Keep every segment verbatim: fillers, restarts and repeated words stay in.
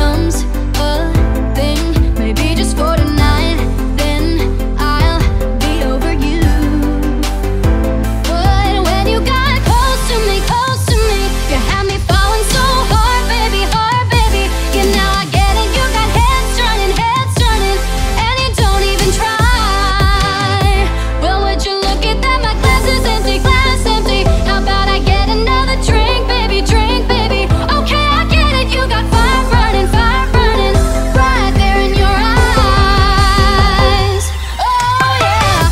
becomes a thing, maybe just for tonight, then I'll be over you. But when you got close to me, close to me, you had me falling so hard, baby, hard, baby. Yeah, now I get it, you got heads turning, heads turning, and you don't even try. Well, would you look at that, my glass is empty, glass empty. How about I get another drink, baby, drink, baby. Okay, I get it, you got fire running, fire running, right there in your eyes. Oh yeah.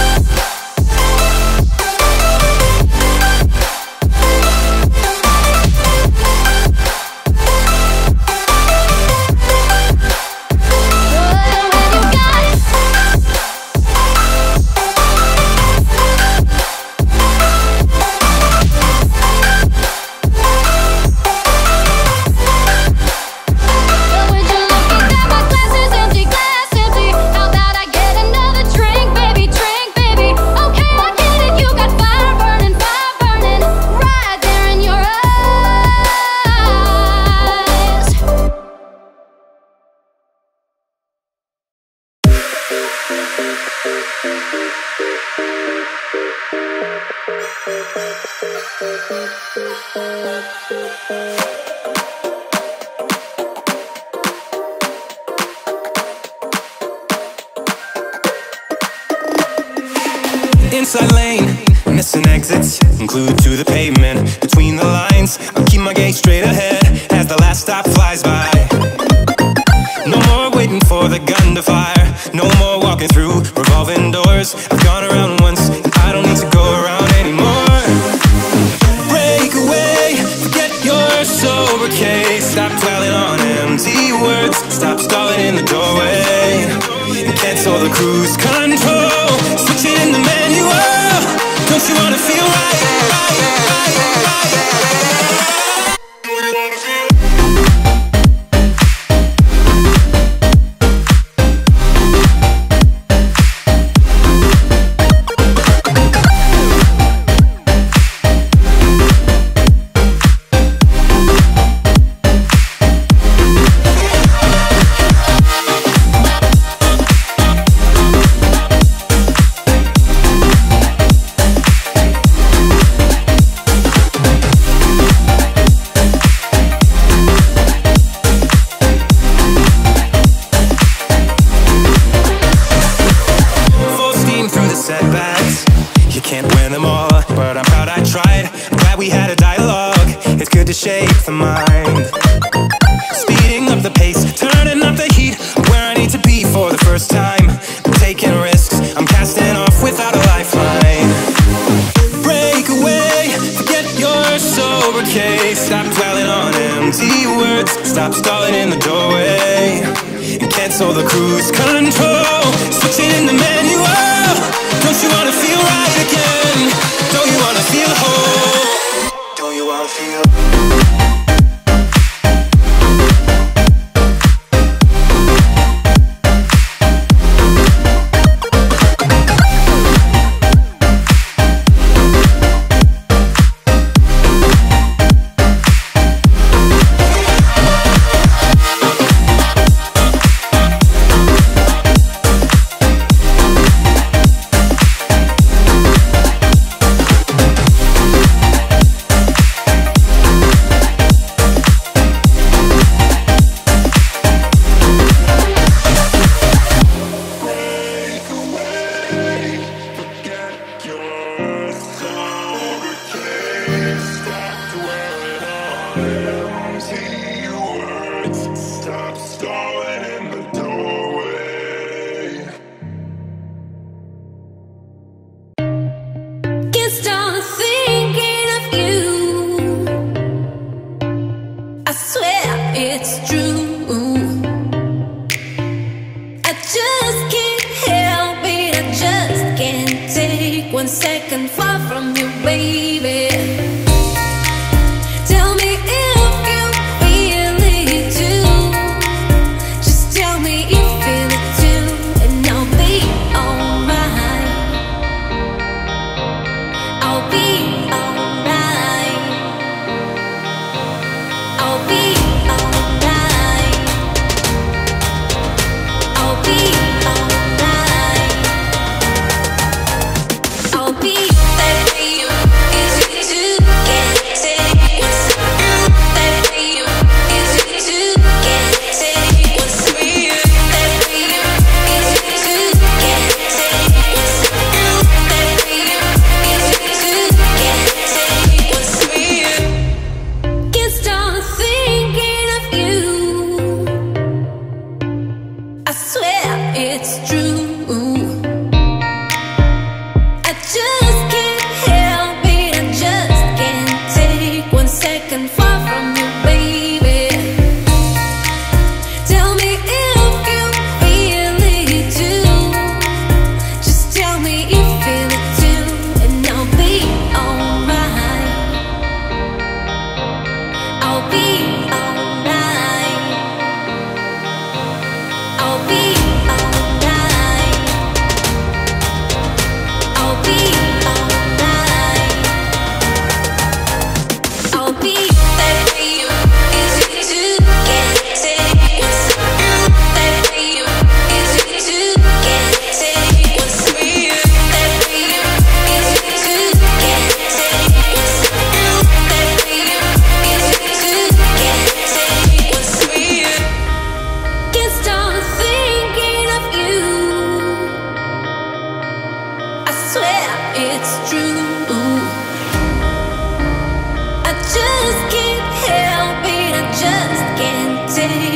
Well, would you look at that, my glass is empty, glass empty. How about I get another drink, baby, drink, baby. Okay, I get it, you got fire burning, fire burning, right there in your eyes. Inside lane, missing exits, glued to the pavement. Between the lines, I'll keep my gaze straight ahead as the last stop flies by. No more waiting for the gun to fire, no more walking through revolving doors. I've gone around once, and I don't need to go around anymore. Break away, forget your sober case. Stop dwelling on empty words, stop stalling in the doorway, and cancel the cruise control. Switch it in the manual. Don't you wanna feel right? right, right, right, right. Full steam through the setbacks, you can't win them all, but I'm proud I tried. I'm glad we had a dialogue, it's good to shake the mind. Speeding up the pace, turning up the heat, where I need to be for the first time. I'm taking risks, I'm casting off without a lifeline. Break away, forget your sober case. Stop dwelling on empty words, stop stalling in the doorway, and cancel the cruise control. Switch it in the manual. Don't you wanna feel right again? Don't you wanna feel whole? Don't you wanna feel? Can't stop thinking of you. I swear it's true. I just can't help it. I just can't take one second far from you, baby. Tell me if you feel it too.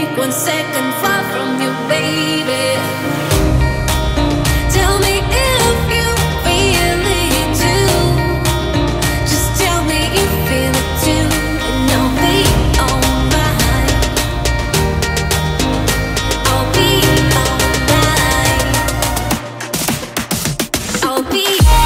take one second far from you, baby. Tell me if you feel it too. Just tell me you feel it too, and I'll be alright. I'll be alright. I'll be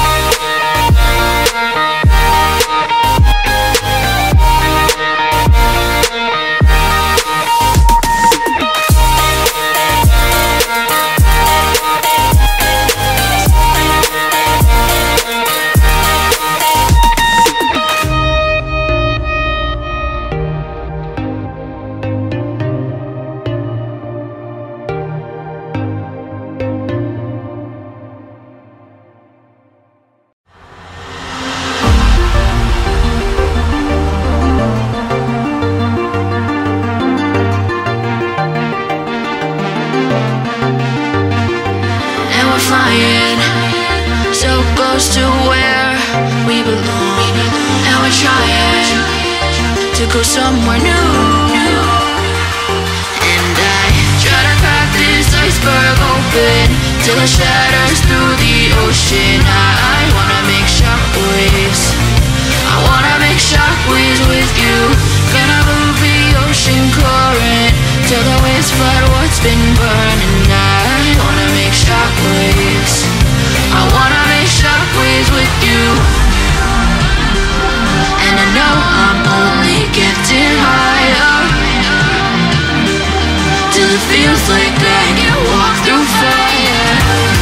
flying so close to where we belong, and we're trying to go somewhere new. And I try to crack this iceberg open till it shatters through the ocean. I, I wanna make shockwaves, I wanna make shockwaves with you. Gonna move the ocean current till the waves flood what's been burning. I wanna make shockwaves, I wanna make shockwaves with you. And I know I'm only getting higher till it feels like I can walk through fire.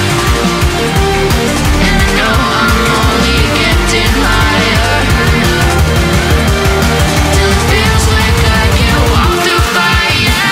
And I know I'm only getting higher till it feels like I can walk through fire.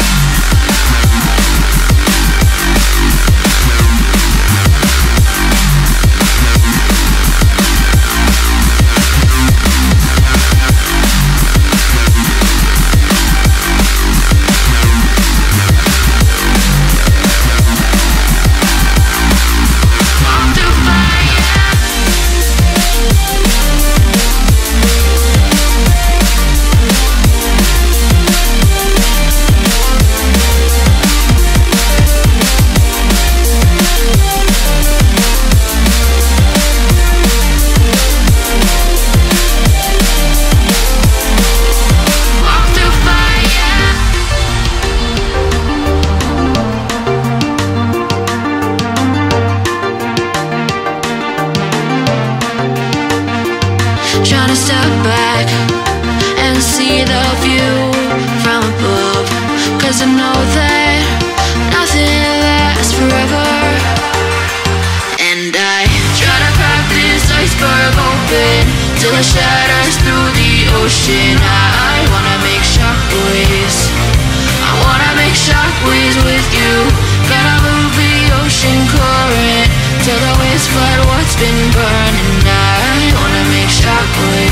Trying to step back and see the view from above, 'cause I know that nothing lasts forever. And I try to crack this iceberg open till it shatters through the ocean. I, I wanna make shockwaves, I wanna make shockwaves with you. Gonna move the ocean current till the waves flood what's been burning. I wanna make shockwaves,